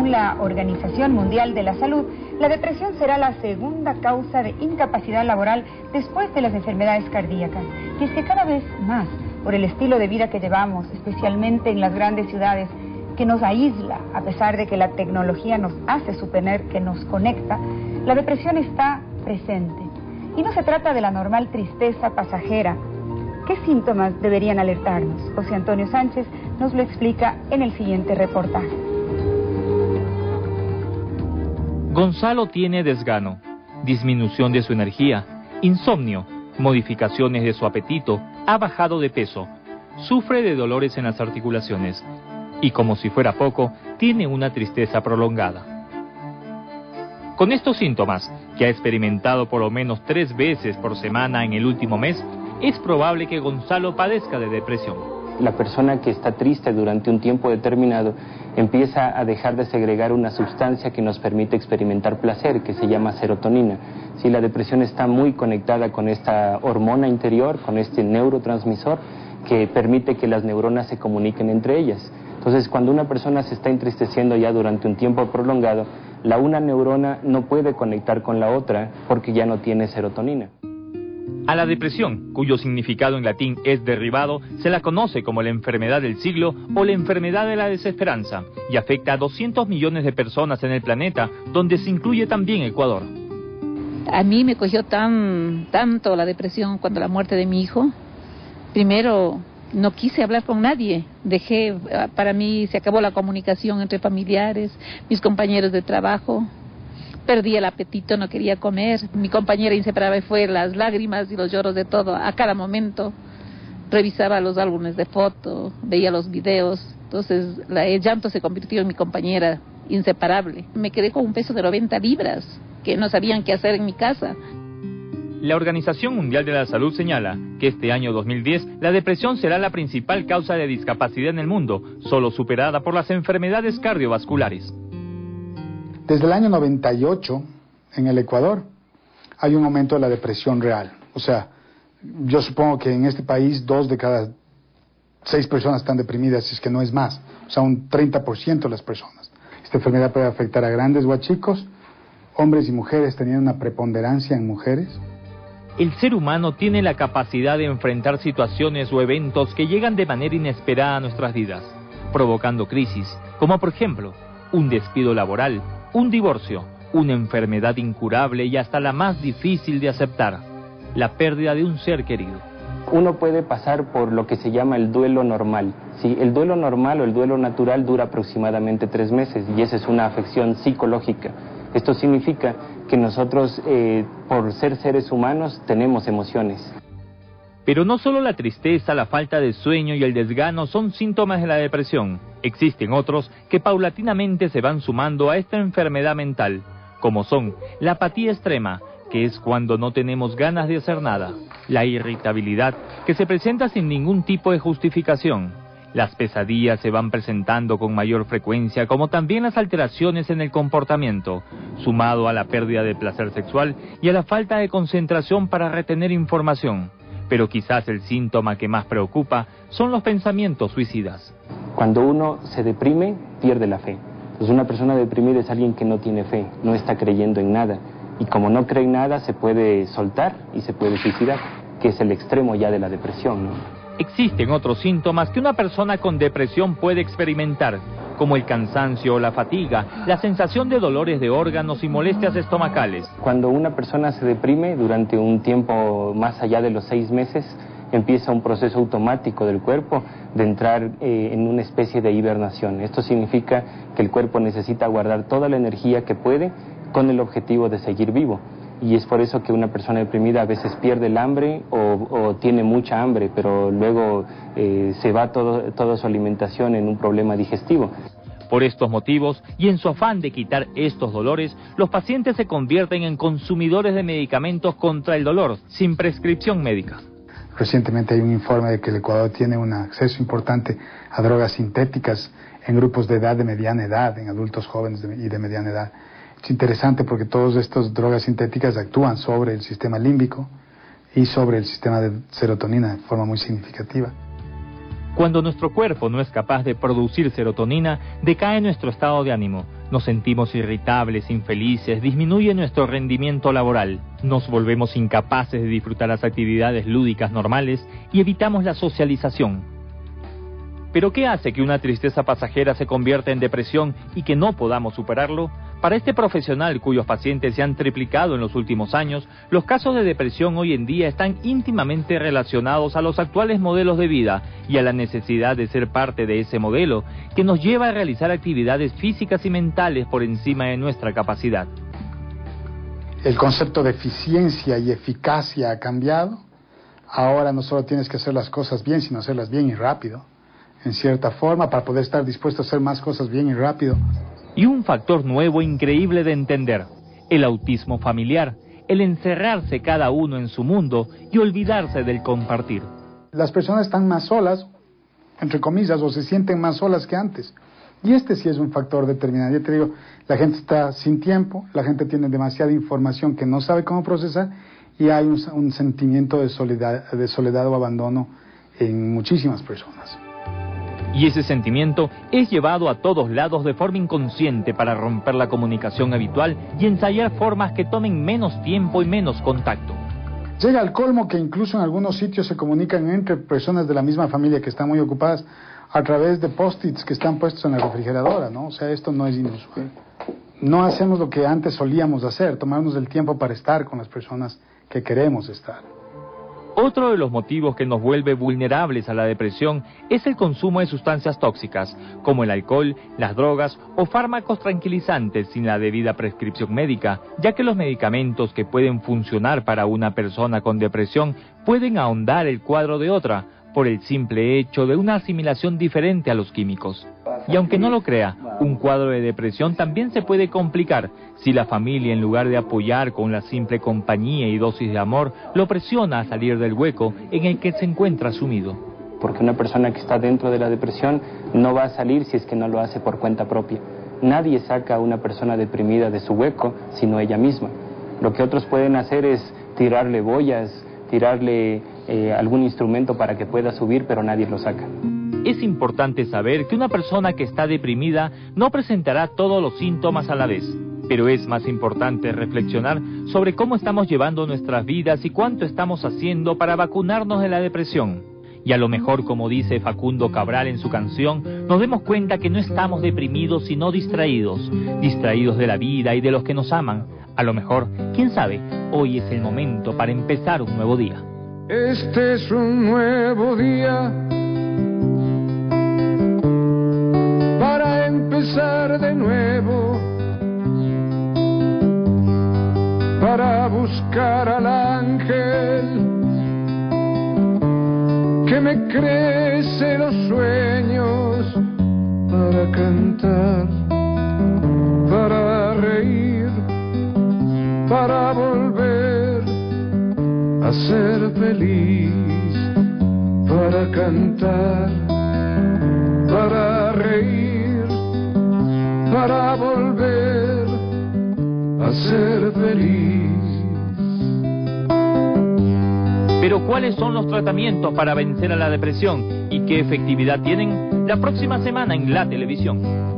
Según la Organización Mundial de la Salud, la depresión será la segunda causa de incapacidad laboral después de las enfermedades cardíacas. Y es que cada vez más, por el estilo de vida que llevamos, especialmente en las grandes ciudades, que nos aísla, a pesar de que la tecnología nos hace suponer que nos conecta, la depresión está presente. Y no se trata de la normal tristeza pasajera. ¿Qué síntomas deberían alertarnos? José Antonio Sánchez nos lo explica en el siguiente reportaje. Gonzalo tiene desgano, disminución de su energía, insomnio, modificaciones de su apetito, ha bajado de peso, sufre de dolores en las articulaciones y, como si fuera poco, tiene una tristeza prolongada. Con estos síntomas, que ha experimentado por lo menos 3 veces por semana en el último mes, es probable que Gonzalo padezca de depresión. La persona que está triste durante un tiempo determinado empieza a dejar de segregar una sustancia que nos permite experimentar placer, que se llama serotonina. Si la depresión está muy conectada con esta hormona interior, con este neurotransmisor, que permite que las neuronas se comuniquen entre ellas. Entonces, cuando una persona se está entristeciendo ya durante un tiempo prolongado, una neurona no puede conectar con la otra porque ya no tiene serotonina. A la depresión, cuyo significado en latín es derribado, se la conoce como la enfermedad del siglo o la enfermedad de la desesperanza, y afecta a 200 millones de personas en el planeta, donde se incluye también Ecuador. A mí me cogió tanto la depresión cuando la muerte de mi hijo. Primero, no quise hablar con nadie. Para mí se acabó la comunicación entre familiares, mis compañeros de trabajo. Perdí el apetito, no quería comer. Mi compañera inseparable fue las lágrimas y los lloros de todo. A cada momento revisaba los álbumes de fotos, veía los videos. Entonces el llanto se convirtió en mi compañera inseparable. Me quedé con un peso de 90 libras, que no sabían qué hacer en mi casa. La Organización Mundial de la Salud señala que este año 2010 la depresión será la principal causa de discapacidad en el mundo, solo superada por las enfermedades cardiovasculares. Desde el año 98, en el Ecuador, hay un aumento de la depresión real. O sea, yo supongo que en este país 2 de cada 6 personas están deprimidas, si es que no es más. O sea, un 30% de las personas. Esta enfermedad puede afectar a grandes o a chicos, hombres y mujeres, teniendo una preponderancia en mujeres. El ser humano tiene la capacidad de enfrentar situaciones o eventos que llegan de manera inesperada a nuestras vidas, provocando crisis, como por ejemplo, un despido laboral, un divorcio, una enfermedad incurable y hasta la más difícil de aceptar, la pérdida de un ser querido. Uno puede pasar por lo que se llama el duelo normal. Sí, el duelo normal o el duelo natural dura aproximadamente 3 meses y esa es una afección psicológica. Esto significa que nosotros, por ser seres humanos, tenemos emociones. Pero no solo la tristeza, la falta de sueño y el desgano son síntomas de la depresión. Existen otros que paulatinamente se van sumando a esta enfermedad mental, como son la apatía extrema, que es cuando no tenemos ganas de hacer nada, la irritabilidad, que se presenta sin ningún tipo de justificación. Las pesadillas se van presentando con mayor frecuencia, como también las alteraciones en el comportamiento, sumado a la pérdida de placer sexual y a la falta de concentración para retener información. Pero quizás el síntoma que más preocupa son los pensamientos suicidas. Cuando uno se deprime, pierde la fe. Entonces una persona deprimida es alguien que no tiene fe, no está creyendo en nada. Y como no cree en nada, se puede soltar y se puede suicidar, que es el extremo ya de la depresión, ¿no? Existen otros síntomas que una persona con depresión puede experimentar, como el cansancio o la fatiga, la sensación de dolores de órganos y molestias estomacales. Cuando una persona se deprime durante un tiempo más allá de los 6 meses, empieza un proceso automático del cuerpo de entrar en una especie de hibernación. Esto significa que el cuerpo necesita guardar toda la energía que puede con el objetivo de seguir vivo. Y es por eso que una persona deprimida a veces pierde el hambre o tiene mucha hambre, pero luego se va toda su alimentación en un problema digestivo. Por estos motivos, y en su afán de quitar estos dolores, los pacientes se convierten en consumidores de medicamentos contra el dolor, sin prescripción médica. Recientemente hay un informe de que el Ecuador tiene un acceso importante a drogas sintéticas en grupos de edad de mediana edad, en adultos jóvenes y de mediana edad. Es interesante porque todas estas drogas sintéticas actúan sobre el sistema límbico y sobre el sistema de serotonina de forma muy significativa. Cuando nuestro cuerpo no es capaz de producir serotonina, decae nuestro estado de ánimo, Nos sentimos irritables, infelices, disminuye nuestro rendimiento laboral, nos volvemos incapaces de disfrutar las actividades lúdicas normales y evitamos la socialización. ¿Pero qué hace que una tristeza pasajera se convierta en depresión y que no podamos superarlo? Para este profesional, cuyos pacientes se han triplicado en los últimos años, los casos de depresión hoy en día están íntimamente relacionados a los actuales modelos de vida y a la necesidad de ser parte de ese modelo, que nos lleva a realizar actividades físicas y mentales por encima de nuestra capacidad. El concepto de eficiencia y eficacia ha cambiado. Ahora no solo tienes que hacer las cosas bien, sino hacerlas bien y rápido, en cierta forma, para poder estar dispuesto a hacer más cosas bien y rápido. Y un factor nuevo increíble de entender, el autismo familiar, el encerrarse cada uno en su mundo y olvidarse del compartir. Las personas están más solas, entre comillas, o se sienten más solas que antes. Y este sí es un factor determinante. Yo te digo, la gente está sin tiempo, la gente tiene demasiada información que no sabe cómo procesar y hay un sentimiento de soledad o abandono en muchísimas personas. Y ese sentimiento es llevado a todos lados de forma inconsciente para romper la comunicación habitual y ensayar formas que tomen menos tiempo y menos contacto. Llega al colmo que incluso en algunos sitios se comunican entre personas de la misma familia que están muy ocupadas a través de post-its que están puestos en la refrigeradora, ¿no? O sea, esto no es inusual. No hacemos lo que antes solíamos hacer, tomarnos el tiempo para estar con las personas que queremos estar. Otro de los motivos que nos vuelve vulnerables a la depresión es el consumo de sustancias tóxicas, como el alcohol, las drogas o fármacos tranquilizantes sin la debida prescripción médica, ya que los medicamentos que pueden funcionar para una persona con depresión pueden ahondar el cuadro de otra, por el simple hecho de una asimilación diferente a los químicos. Y aunque no lo crea, un cuadro de depresión también se puede complicar si la familia, en lugar de apoyar con la simple compañía y dosis de amor, lo presiona a salir del hueco en el que se encuentra sumido. Porque una persona que está dentro de la depresión no va a salir si es que no lo hace por cuenta propia. Nadie saca a una persona deprimida de su hueco, sino ella misma. Lo que otros pueden hacer es tirarle boyas, tirarle algún instrumento para que pueda subir, pero nadie lo saca. Es importante saber que una persona que está deprimida no presentará todos los síntomas a la vez, pero es más importante reflexionar sobre cómo estamos llevando nuestras vidas y cuánto estamos haciendo para vacunarnos de la depresión. Y a lo mejor, como dice Facundo Cabral en su canción, nos demos cuenta que no estamos deprimidos sino distraídos, distraídos de la vida y de los que nos aman. A lo mejor, quién sabe, hoy es el momento para empezar un nuevo día. Este es un nuevo día para empezar de nuevo, para buscar al ángel que me crece los sueños, para cantar, para reír, para volver a ser feliz, para cantar, para reír, para volver a ser feliz. Pero ¿cuáles son los tratamientos para vencer a la depresión y qué efectividad tienen? La próxima semana en la televisión.